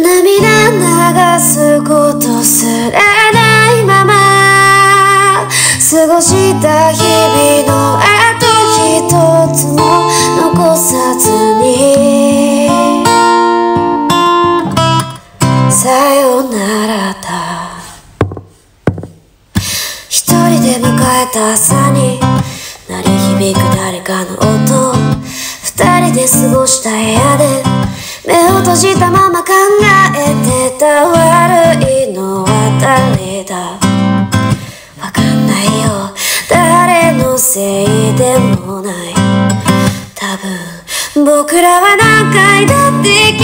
涙流すことすらないまま過ごした日々のあと一つも残さずにさよならだ。一人で迎えた朝に鳴り響く誰かの音、二人で過ごした部屋で目を閉じたまま考えてた。悪いのは誰だわかんないよ、誰のせいでもない。多分僕らは何回だって